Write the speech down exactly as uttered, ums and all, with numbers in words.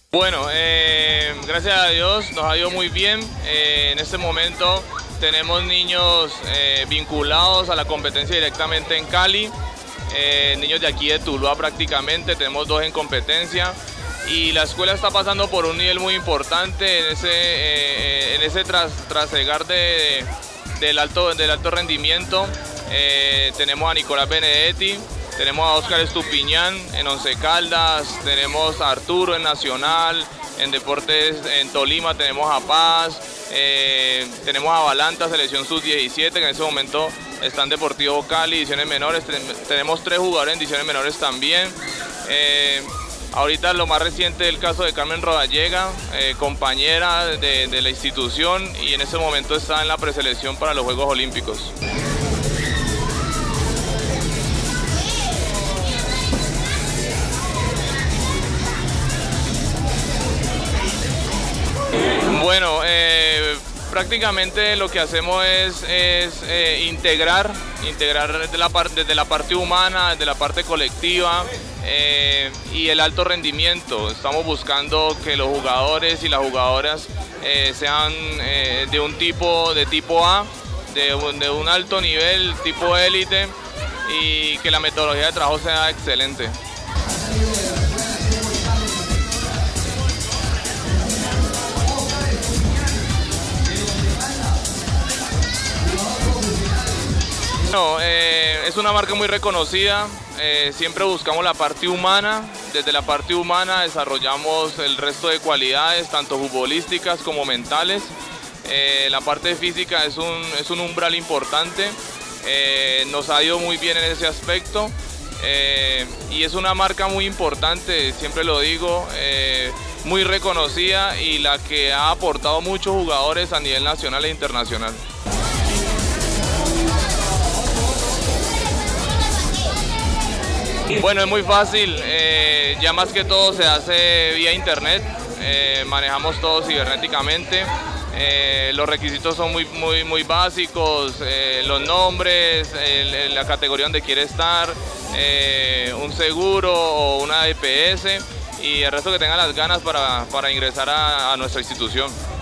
Bueno, eh, gracias a Dios nos ha ido muy bien. Eh, en este momento tenemos niños eh, vinculados a la competencia directamente en Cali, eh, niños de aquí de Tuluá prácticamente, tenemos dos en competencia y la escuela está pasando por un nivel muy importante en ese, eh, en ese tras, trasegar de, del, alto, del alto rendimiento. Eh, tenemos a Nicolás Benedetti, tenemos a Oscar Estupiñán en Once Caldas, tenemos a Arturo en Nacional, en Deportes en Tolima tenemos a Paz, eh, tenemos a Balanta, selección sub diecisiete, que en ese momento está en Deportivo Cali, divisiones menores, tenemos tres jugadores en divisiones menores también. Eh, ahorita lo más reciente es el caso de Carmen Rodallega, eh, compañera de, de la institución, y en ese momento está en la preselección para los Juegos Olímpicos. Bueno, eh, prácticamente lo que hacemos es, es eh, integrar, integrar desde la, par desde la parte humana, desde la parte colectiva eh, y el alto rendimiento. Estamos buscando que los jugadores y las jugadoras eh, sean eh, de un tipo, de tipo A, de un, de un alto nivel, tipo élite, y que la metodología de trabajo sea excelente. No, eh, es una marca muy reconocida, eh, siempre buscamos la parte humana, desde la parte humana desarrollamos el resto de cualidades, tanto futbolísticas como mentales. Eh, la parte física es un, es un umbral importante, eh, nos ha ido muy bien en ese aspecto eh, y es una marca muy importante, siempre lo digo, eh, muy reconocida y la que ha aportado muchos jugadores a nivel nacional e internacional. Bueno, es muy fácil, eh, ya más que todo se hace vía internet, eh, manejamos todo cibernéticamente, eh, los requisitos son muy, muy, muy básicos, eh, los nombres, el, la categoría donde quiere estar, eh, un seguro o una E P S y el resto que tengan las ganas para, para ingresar a, a nuestra institución.